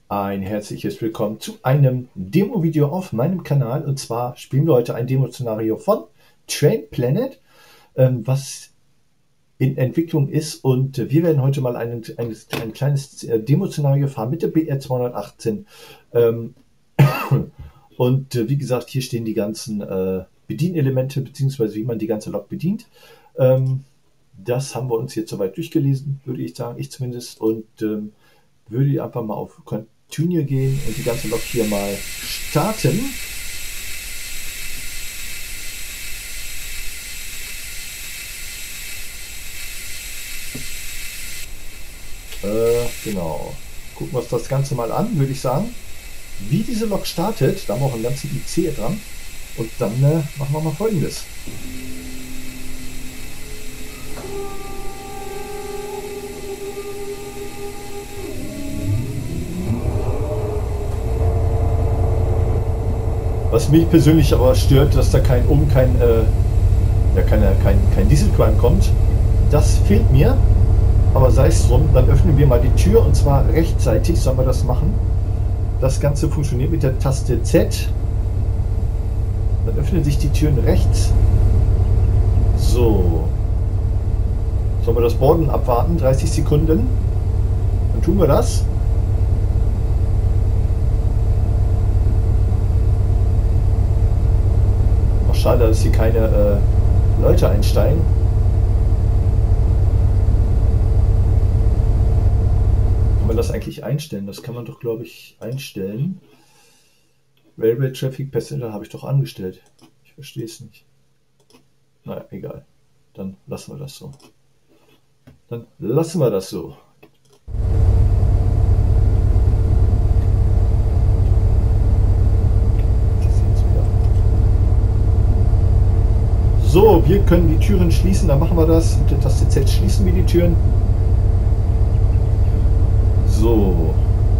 Ein herzliches Willkommen zu einem Demo-Video auf meinem Kanal. Und zwar spielen wir heute ein Demo-Szenario von Train Planet, was in Entwicklung ist. Und wir werden heute mal ein kleines Demo-Szenario fahren mit der BR218. Und wie gesagt, hier stehen die ganzen Bedienelemente, beziehungsweise wie man die ganze Lok bedient. Das haben wir uns jetzt soweit durchgelesen, würde ich sagen, ich zumindest. Und würde einfach mal auf Continue gehen und die ganze Lok hier mal starten. Genau. Gucken wir uns das Ganze mal an, würde ich sagen. Wie diese Lok startet, da haben wir auch einen ganzen IC dran. Und dann machen wir mal Folgendes. Was mich persönlich aber stört, dass da kein Dieselqualm kommt. Das fehlt mir. Aber sei es drum, dann öffnen wir mal die Tür und zwar rechtzeitig sollen wir das machen. Das Ganze funktioniert mit der Taste Z. Dann öffnen sich die Türen rechts. So. Sollen wir das Boarden abwarten? 30 Sekunden. Dann tun wir das. Ach, schade, dass hier keine Leute einsteigen. Kann man das eigentlich einstellen? Das kann man doch, glaube ich, einstellen. Railway Traffic Passenger habe ich doch angestellt. Ich verstehe es nicht. Naja, egal. Dann lassen wir das so. Dann lassen wir das so. So, wir können die Türen schließen. Dann machen wir das. Mit der Taste Z schließen wir die Türen. So.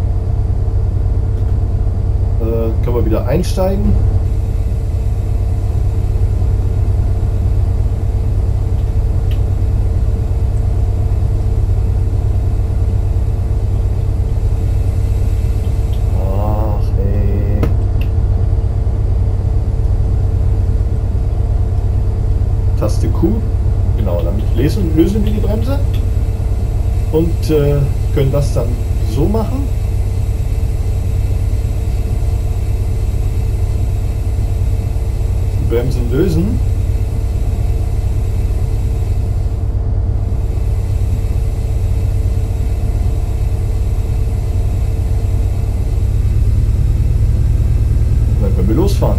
Können wir wieder einsteigen. Ach, ey. Taste Q. Genau, damit lösen wir die Bremse. Und können das dann so machen. Die Bremsen lösen. Und dann können wir losfahren.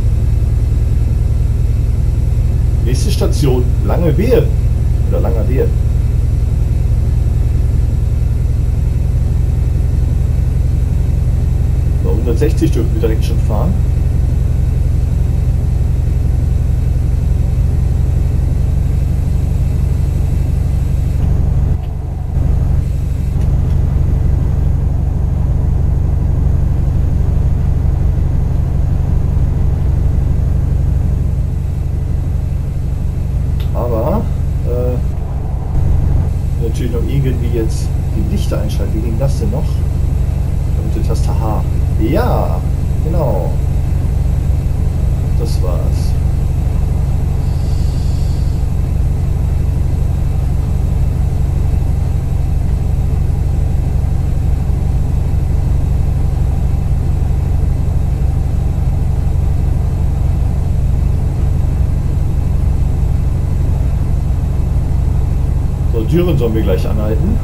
Nächste Station, Lange Wehe oder Langer Wehe. 160 dürfen wir direkt schon fahren. Aber natürlich noch irgendwie jetzt die Lichter einschalten. Wie ging das denn noch? Mit der Taste H. Ja, genau. Das war's. So, Türen sollen wir gleich anhalten.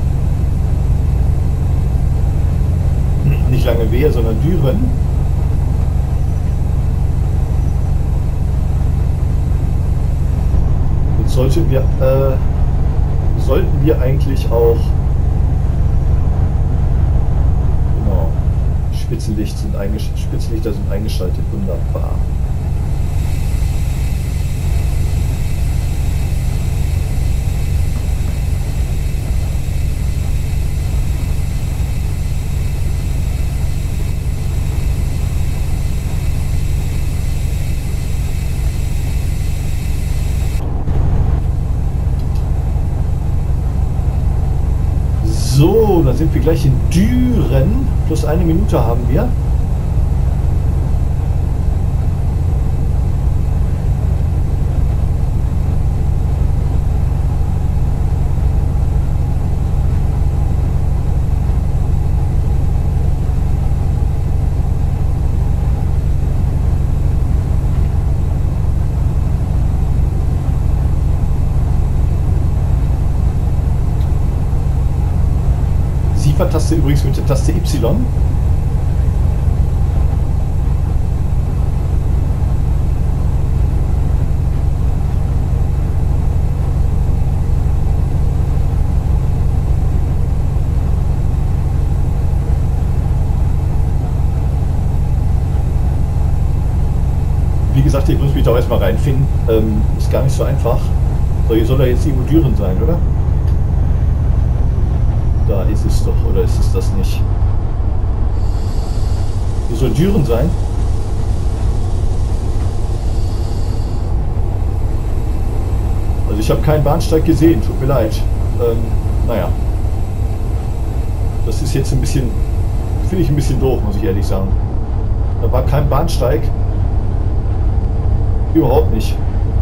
Nicht Lange Wehe, sondern Düren. Jetzt sollten wir eigentlich auch, genau, Spitzenlichter sind eingeschaltet, wunderbar. So, Dann sind wir gleich in Düren. Plus 1 Minute haben wir. Taste übrigens mit der Taste Y. Wie gesagt, ich muss mich da erstmal reinfinden. Ist gar nicht so einfach. So, hier soll da jetzt irgendwo Düren sein, oder? Da ist es doch, oder ist es das nicht? Hier soll Düren sein. Also ich habe keinen Bahnsteig gesehen, tut mir leid. Naja. Das ist jetzt ein bisschen, finde ich ein bisschen doof, muss ich ehrlich sagen. Da war kein Bahnsteig. Überhaupt nicht.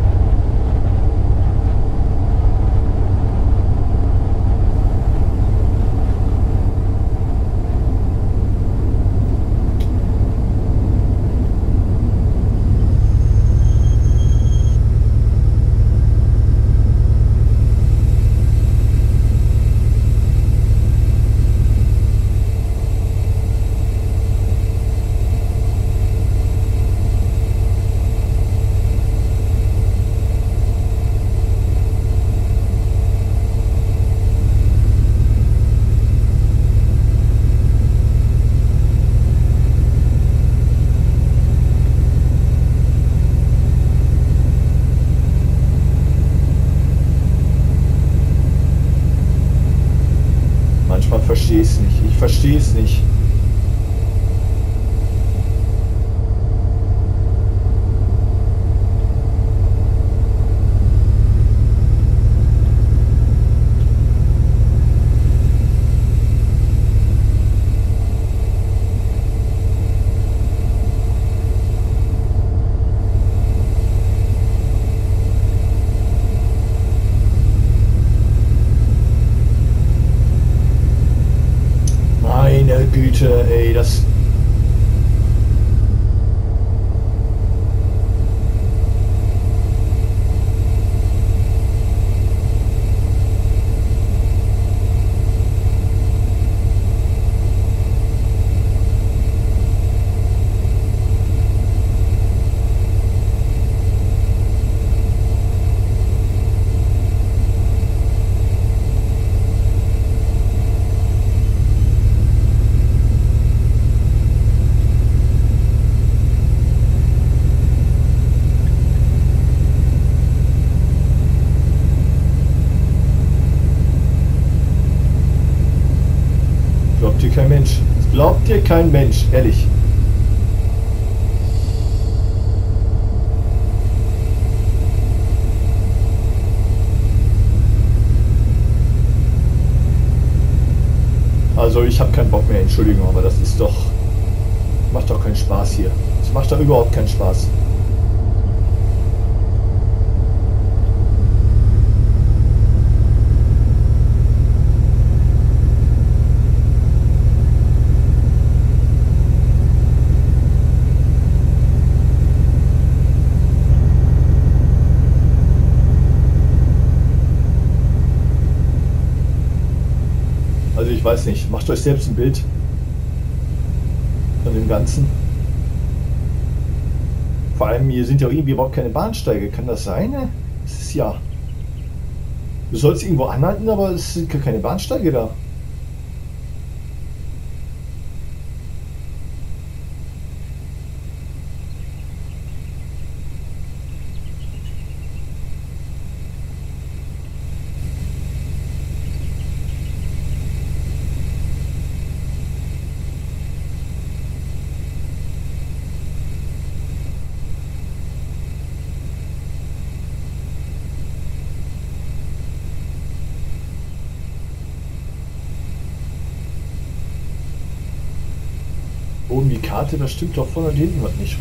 Verstehe es nicht. Ich verstehe es nicht. Meine Güte, ey, das... Glaubt dir kein Mensch. Das glaubt dir kein Mensch, ehrlich. Also ich habe keinen Bock mehr, Entschuldigung, aber das ist doch... Macht doch keinen Spaß hier. Das macht doch überhaupt keinen Spaß. Also ich weiß nicht, macht euch selbst ein Bild von dem Ganzen. Vor allem hier sind ja irgendwie überhaupt keine Bahnsteige. Kann das sein? Das ist ja... Du sollst irgendwo anhalten, aber es sind gar keine Bahnsteige da. Oben die Karte, das stimmt doch vorne und hinten was nicht.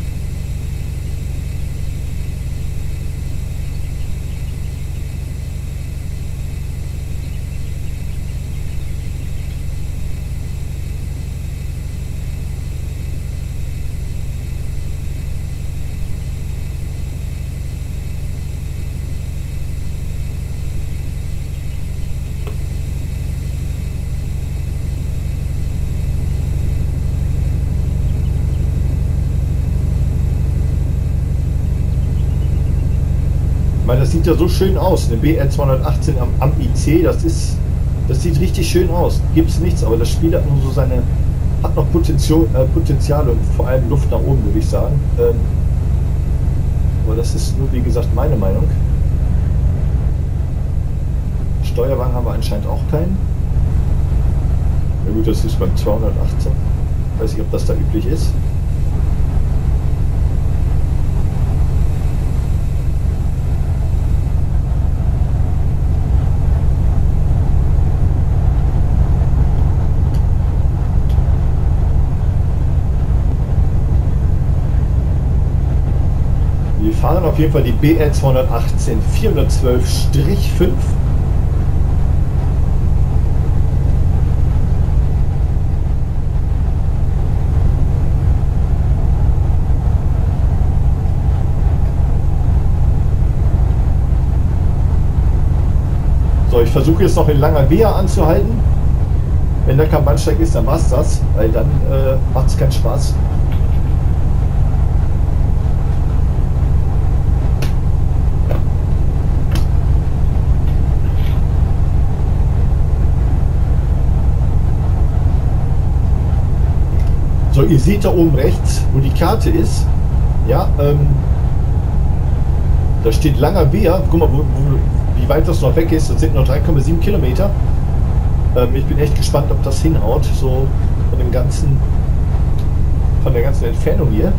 Das sieht ja so schön aus, eine BR 218 am IC, das sieht richtig schön aus. Gibt es nichts, aber das Spiel hat nur so hat noch Potenzial und vor allem Luft nach oben, würde ich sagen. Aber das ist nur, wie gesagt, meine Meinung. Steuerwagen haben wir anscheinend auch keinen. Na gut, das ist beim 218. Weiß nicht, ob das da üblich ist. Wir fahren auf jeden Fall die BR 218 412-5. So, ich versuche jetzt noch in Langerwehe anzuhalten. Wenn da kein Bahnsteig ist, dann war es das, weil dann macht es keinen Spaß. So, ihr seht da oben rechts, wo die Karte ist. Ja, da steht Langerwehe. Guck mal, wie weit das noch weg ist. Das sind noch 3,7 Kilometer. Ich bin echt gespannt, ob das hinhaut. So von der ganzen Entfernung hier.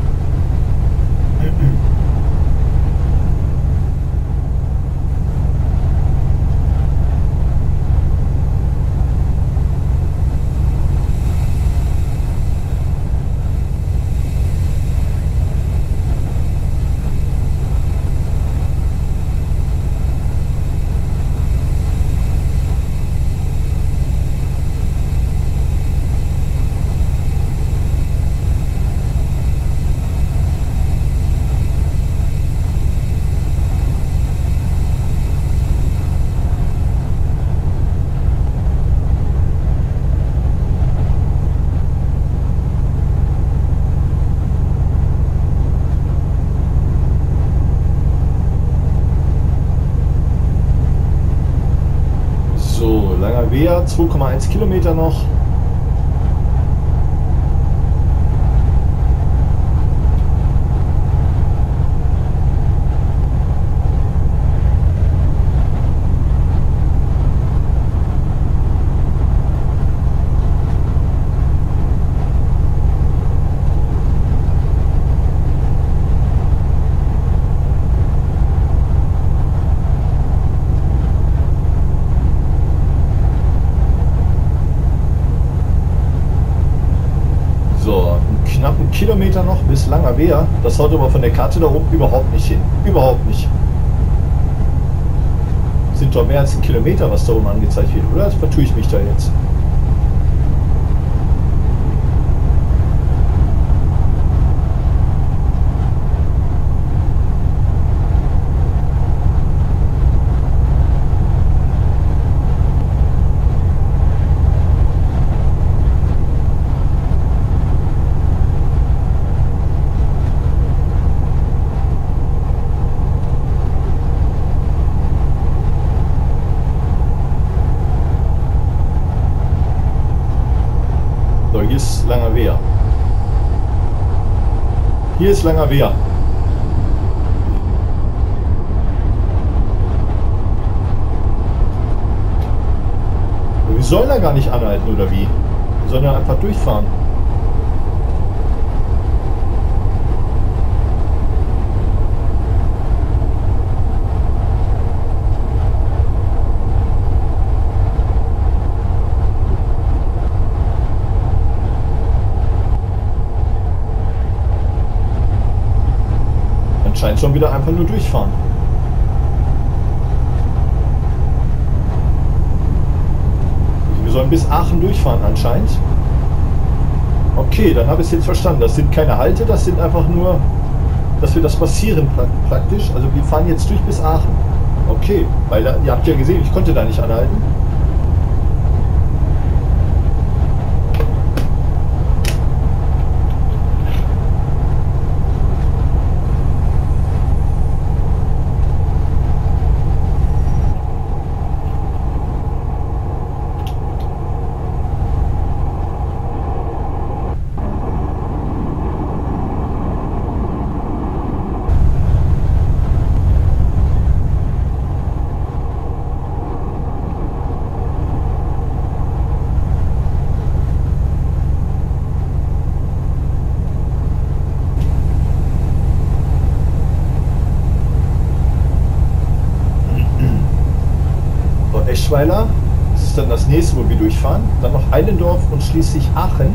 Langerwehe, 2,1 Kilometer noch. Kilometer noch bis Langerwehe. Das haut aber von der Karte da oben überhaupt nicht hin. Überhaupt nicht. Sind doch mehr als ein Kilometer, was da oben angezeigt wird, oder? Das vertue ich mich da jetzt. Hier ist Langerwehe. Hier ist Langerwehe. Wir sollen da gar nicht anhalten, oder wie? Wir sollen da einfach durchfahren. anscheinend schon wieder einfach nur durchfahren. Wir sollen bis Aachen durchfahren anscheinend. Okay, dann habe ich es jetzt verstanden. Das sind keine Halte, das sind einfach nur, dass wir das passieren praktisch. Also wir fahren jetzt durch bis Aachen. Okay, weil da, ihr habt ja gesehen, ich konnte da nicht anhalten. Eschweiler, das ist dann das nächste, wo wir durchfahren. Dann noch Eilendorf und schließlich Aachen.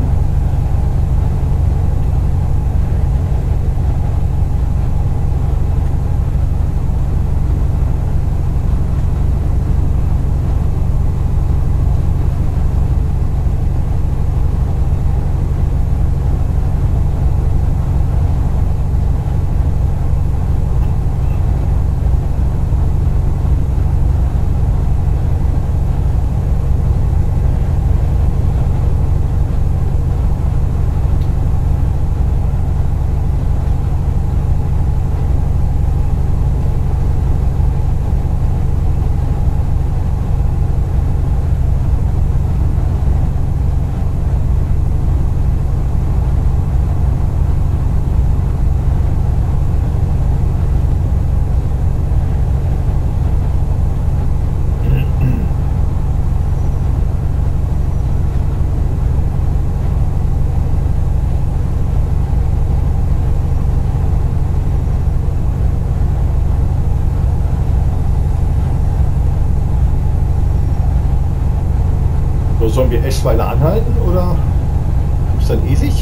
Sollen wir Eschweiler anhalten oder ist dann Esig?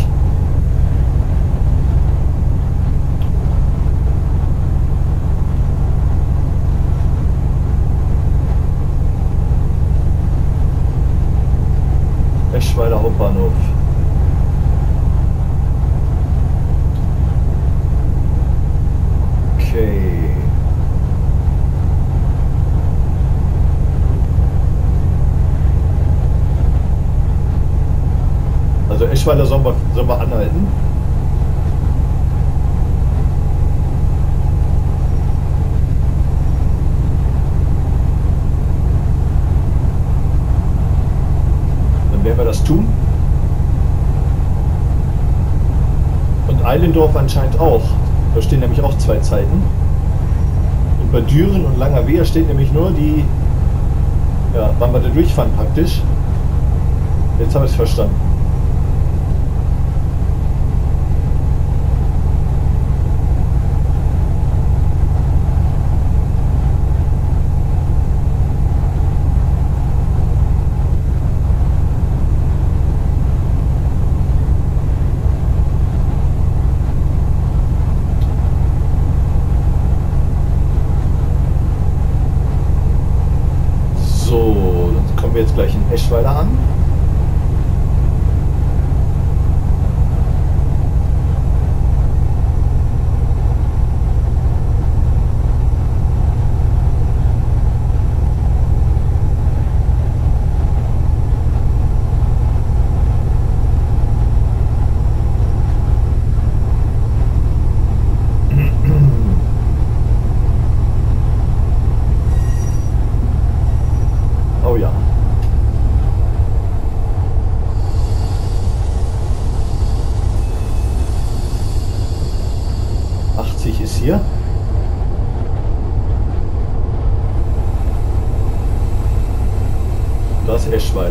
Eschweiler Hauptbahnhof. Okay. Also Eschweiler sollen wir anhalten. Dann werden wir das tun. Und Eilendorf anscheinend auch. Da stehen nämlich auch zwei Zeiten. Und bei Düren und Langerwehe steht nämlich nur die, ja, wann wir da durchfahren praktisch. Jetzt habe ich es verstanden. Jetzt gleich in Eschweiler an. Oh ja. Ist hier. Das ist Eschweiler.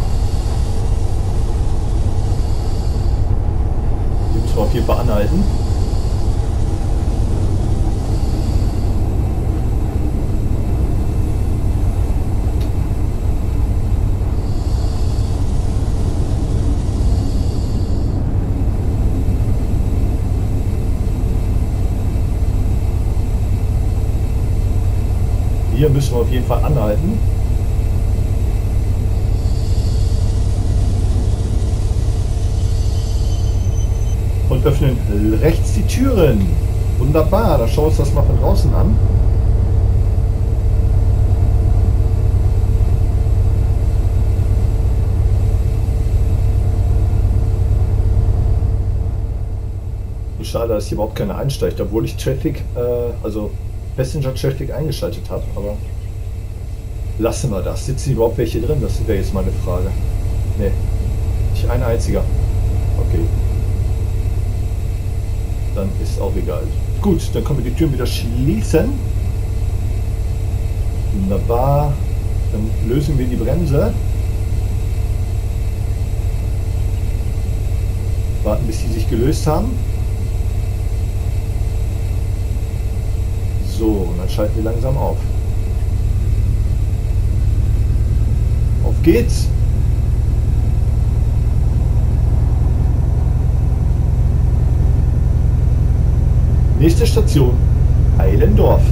Hier müssen wir auf jeden Fall anhalten. müssen wir auf jeden Fall anhalten. Und öffnen rechts die Türen. Wunderbar, da schauen wir uns das mal von draußen an. Schade, dass hier überhaupt keiner einsteigt, obwohl ich Traffic, also Passenger Traffic eingeschaltet habe, aber lassen wir das. Sitzen überhaupt welche drin? Das wäre jetzt mal eine Frage. Ne, nicht ein einziger. Okay. Dann ist auch egal. Gut, dann können wir die Türen wieder schließen. Wunderbar. Dann lösen wir die Bremse. Warten, bis sie sich gelöst haben. So, und dann schalten wir langsam auf. Auf geht's! Nächste Station, Eilendorf.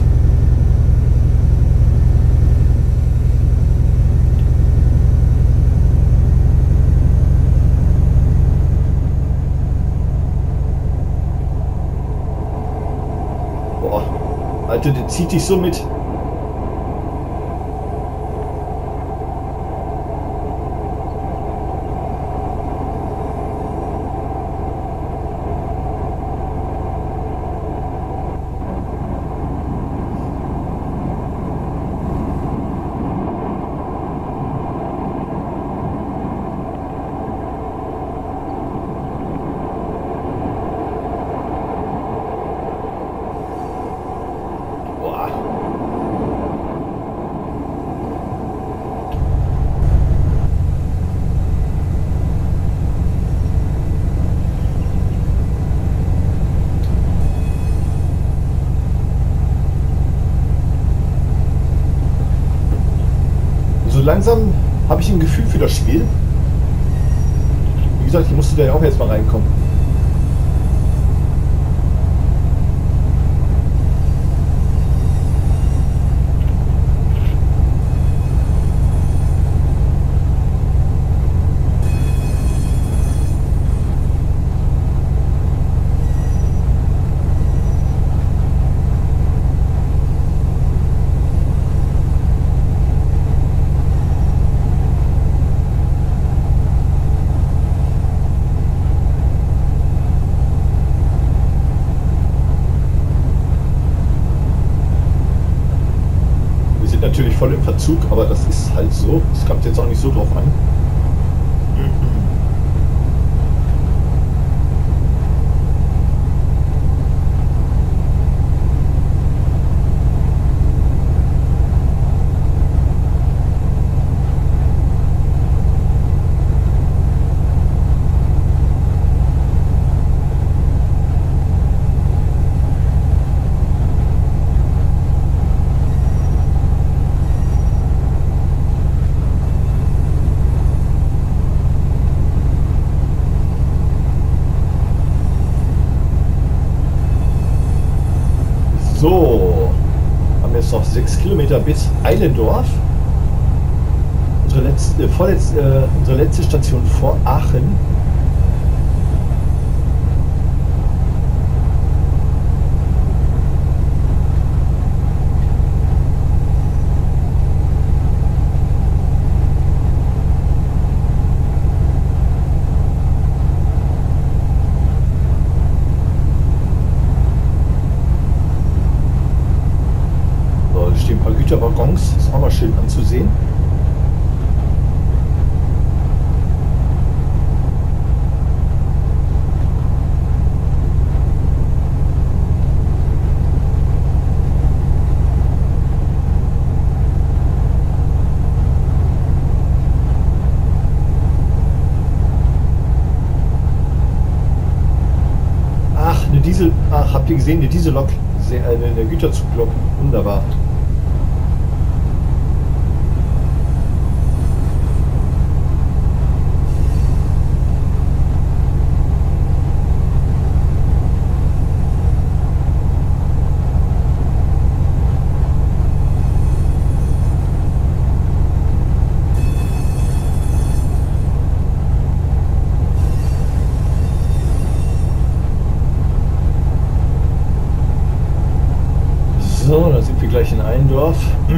Boah, Alter, der zieht dich so mit. Langsam habe ich ein Gefühl für das Spiel. Wie gesagt, ich musste da ja auch jetzt mal reinkommen. Natürlich voll im Verzug, aber das ist halt so. Es kommt jetzt auch nicht so drauf an. So, haben jetzt noch 6 Kilometer bis Eilendorf. Unsere letzte Station vor Aachen. Güterwaggons, ist auch mal schön anzusehen. Ach, habt ihr gesehen, eine Diesellok, eine Güterzuglok, wunderbar. gleich in Allendorf.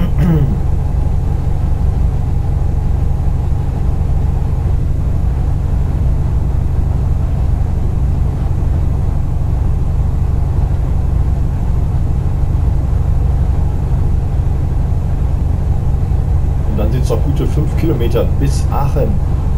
Und dann sind es noch gute 5 Kilometer bis Aachen.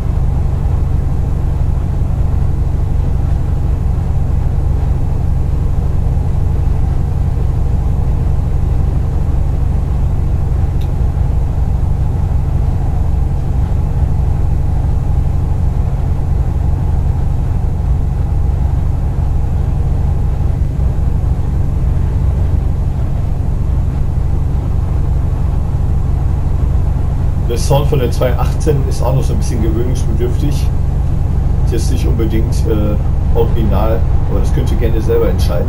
Der Sound von der 218 ist auch noch so ein bisschen gewöhnungsbedürftig. Ist jetzt nicht unbedingt original, aber das könnt ihr gerne selber entscheiden.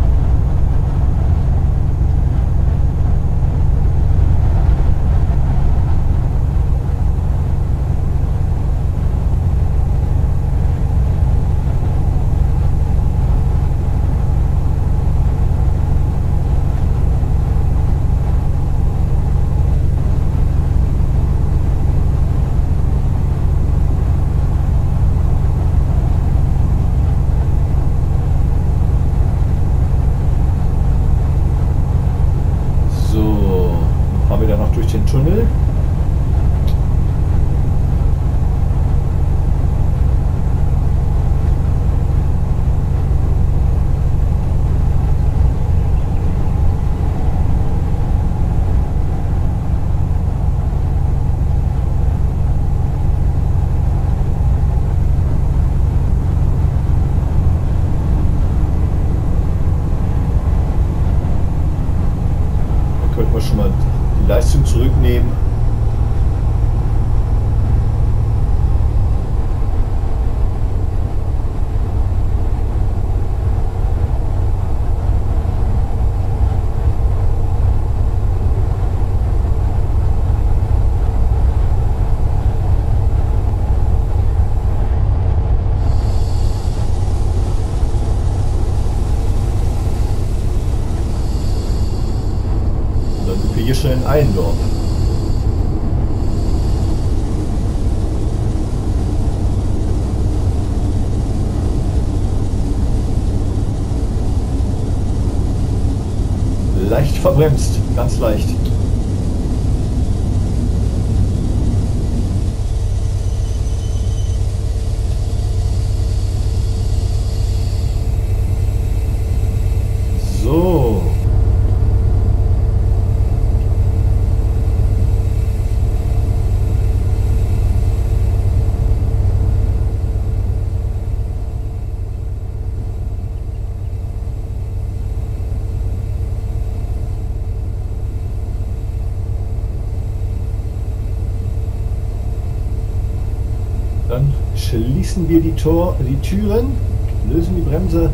Durch den Tunnel. Da könnten wir schon mal die Leistung zurücknehmen. Und dann sind wir hier schon in Allendorf. Leicht verbremst, ganz leicht. So. Dann schließen wir die Türen, lösen die Bremse.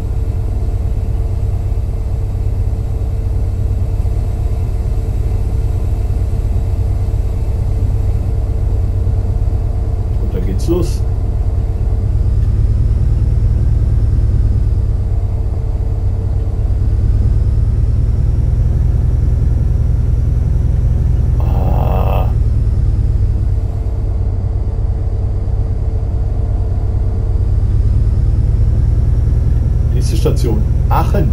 Und dann geht's los. Station Aachen.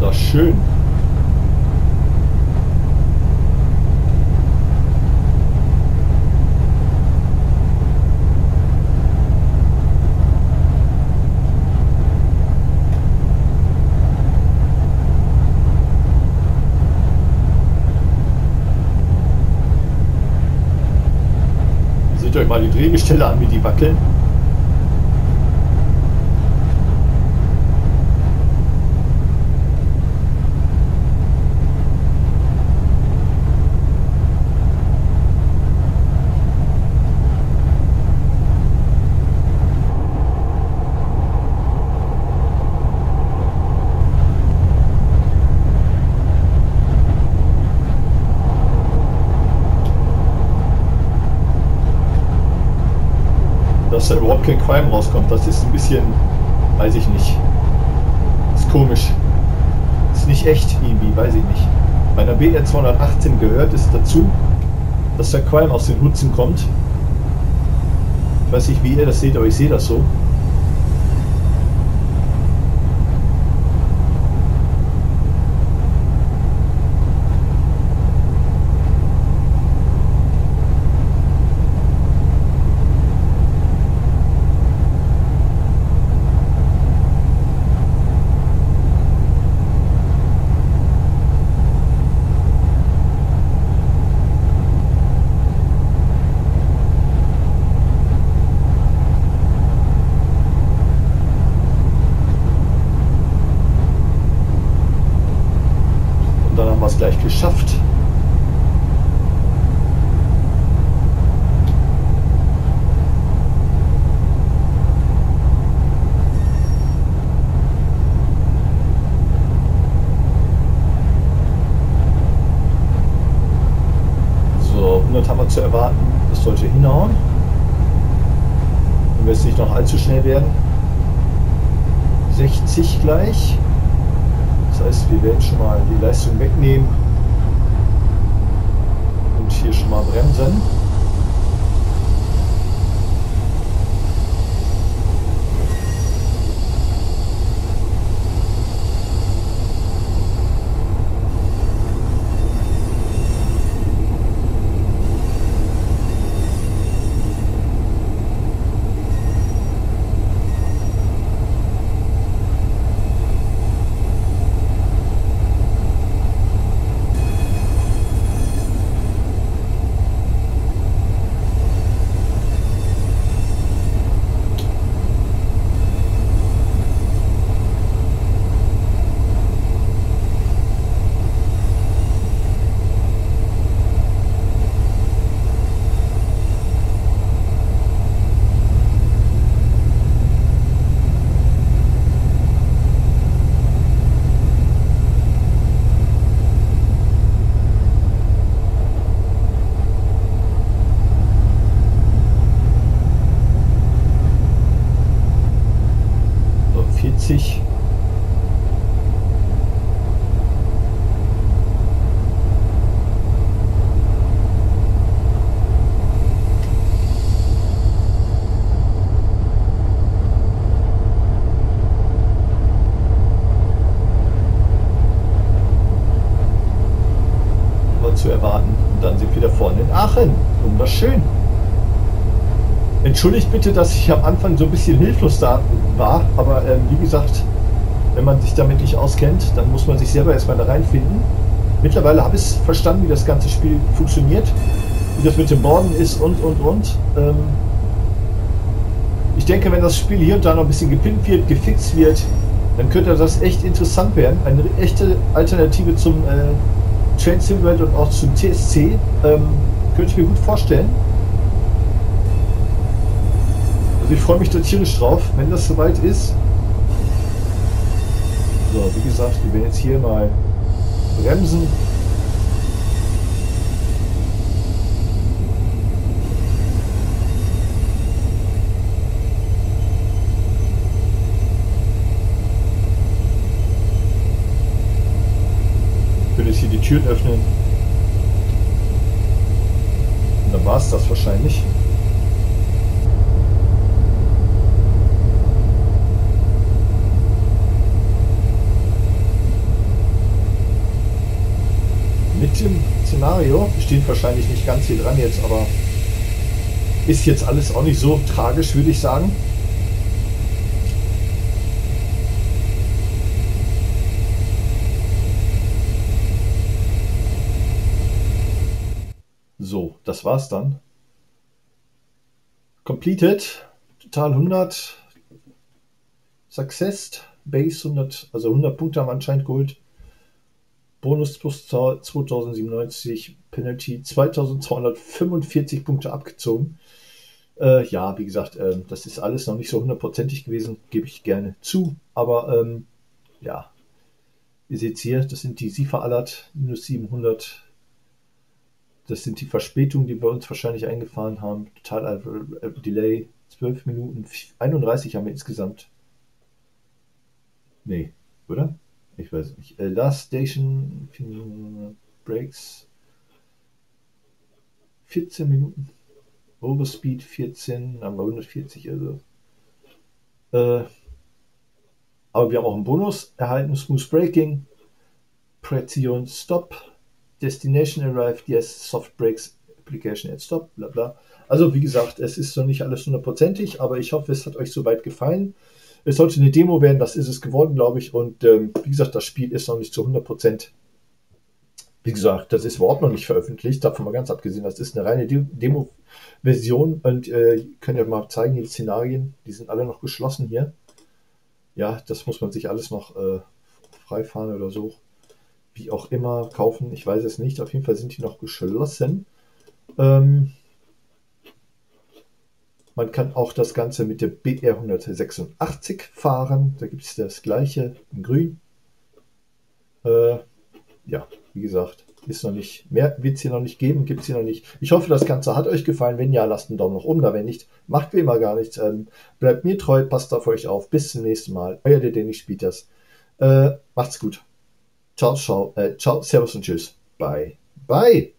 Wunderschön. Seht euch mal die Drehgestelle an, wie die wackeln. Dass da überhaupt kein Qualm rauskommt, das ist ein bisschen, weiß ich nicht, ist komisch, ist nicht echt irgendwie, weiß ich nicht. Bei einer BR 218 gehört es dazu, dass der Qualm aus den Hutzen kommt. Ich weiß nicht, wie ihr das seht, aber ich sehe das so. Dann haben wir es gleich geschafft. So, 100 haben wir zu erwarten. Das sollte hinhauen. Dann wird es nicht noch allzu schnell werden. 60 gleich. Das heißt, wir werden schon mal die Leistung wegnehmen und hier schon mal bremsen. So, 40. Zu erwarten. Und dann sind wir da vorne in Aachen. Wunderschön. Entschuldigt bitte, dass ich am Anfang so ein bisschen hilflos da war, aber wie gesagt, wenn man sich damit nicht auskennt, dann muss man sich selber erstmal da reinfinden. Mittlerweile habe ich verstanden, wie das ganze Spiel funktioniert, wie das mit dem Borden ist und. Ich denke, wenn das Spiel hier und da noch ein bisschen gepimpt wird, gefixt wird, dann könnte das echt interessant werden. Eine echte Alternative zum Train Simulator und auch zum TSC, könnte ich mir gut vorstellen. Also ich freue mich da tierisch drauf, wenn das soweit ist. So, wie gesagt, wir werden jetzt hier mal bremsen. Ich will jetzt hier die Türen öffnen. Und dann war es das wahrscheinlich. Szenario. Steht wahrscheinlich nicht ganz hier dran jetzt, aber ist jetzt alles auch nicht so tragisch, würde ich sagen. So, das war's dann. Completed, total 100, Success, Base 100, also 100 Punkte haben wir anscheinend geholt. Bonus plus 2097, Penalty 2245 Punkte abgezogen. Ja, wie gesagt, das ist alles noch nicht so hundertprozentig gewesen, gebe ich gerne zu. Aber ja, ihr seht hier, das sind die SIFA Alert, minus 700. Das sind die Verspätungen, die wir uns wahrscheinlich eingefahren haben. Total Delay, 12 Minuten, 31 haben wir insgesamt. Nee, oder? Ich weiß nicht. Last Station, Breaks, 14 Minuten. Overspeed 14, haben wir 140, also. Aber wir haben auch einen Bonus erhalten, Smooth Braking, Precision Stop, Destination Arrived, yes, Soft Brakes, Application at Stop, bla bla. Also wie gesagt, es ist noch nicht alles hundertprozentig, aber ich hoffe, es hat euch soweit gefallen. Es sollte eine Demo werden, das ist es geworden, glaube ich. Und wie gesagt, das Spiel ist noch nicht zu 100%. Wie gesagt, das ist überhaupt noch nicht veröffentlicht, davon mal ganz abgesehen. Das ist eine reine Demo-Version und könnt ihr mal zeigen, die Szenarien, die sind alle noch geschlossen hier. Ja, das muss man sich alles noch freifahren oder so. Wie auch immer kaufen, ich weiß es nicht. Auf jeden Fall sind die noch geschlossen. Man kann auch das Ganze mit der BR 186 fahren. Da gibt es das gleiche in grün. Ja, wie gesagt, ist noch nicht, mehr wird es hier noch nicht geben, gibt es hier noch nicht. Ich hoffe, das Ganze hat euch gefallen. Wenn ja, lasst einen Daumen nach oben da. Wenn nicht, macht wie immer gar nichts. Bleibt mir treu, passt auf euch auf. Bis zum nächsten Mal. Euer Dennis Spieters. Macht's gut. Ciao, ciao, ciao, servus und tschüss. Bye. Bye.